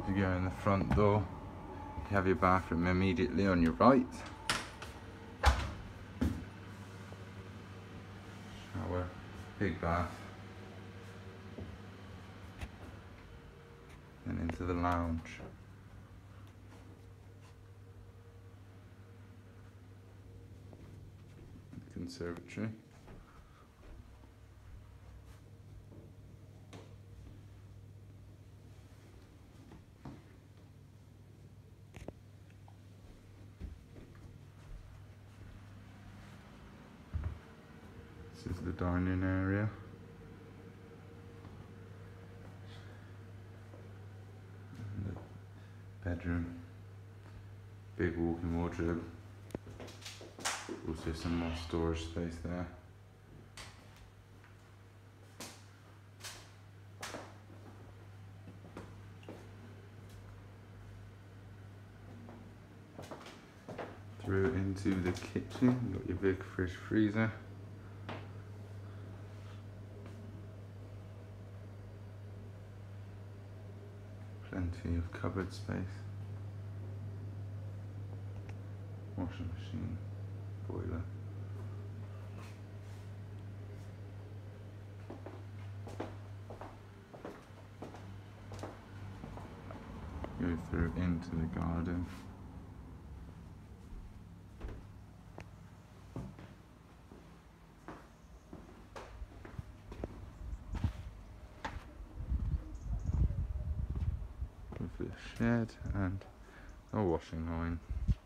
You go in the front door, you have your bathroom immediately on your right. Shower, big bath. And into the lounge. The conservatory. This is the dining area. And the bedroom. Big walk-in wardrobe. Also some more storage space there. Through into the kitchen, you got your big fridge freezer. Plenty of cupboard space. Washing machine, boiler. Go through into the garden. With the shed and a washing line.